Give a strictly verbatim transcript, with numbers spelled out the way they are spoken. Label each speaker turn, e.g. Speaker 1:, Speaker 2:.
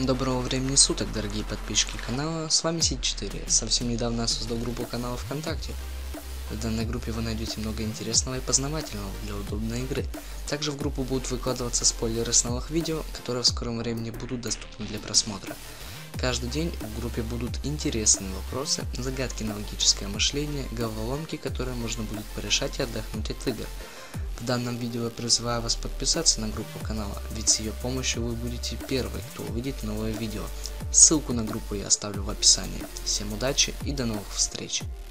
Speaker 1: Доброго времени суток, дорогие подписчики канала, с вами Сид четыре. Совсем недавно я создал группу канала ВКонтакте. В данной группе вы найдете много интересного и познавательного для удобной игры. Также в группу будут выкладываться спойлеры с новых видео, которые в скором времени будут доступны для просмотра. Каждый день в группе будут интересные вопросы, загадки на логическое мышление, головоломки, которые можно будет порешать и отдохнуть от игр. В данном видео я призываю вас подписаться на группу канала, ведь с ее помощью вы будете первые, кто увидит новое видео. Ссылку на группу я оставлю в описании. Всем удачи и до новых встреч!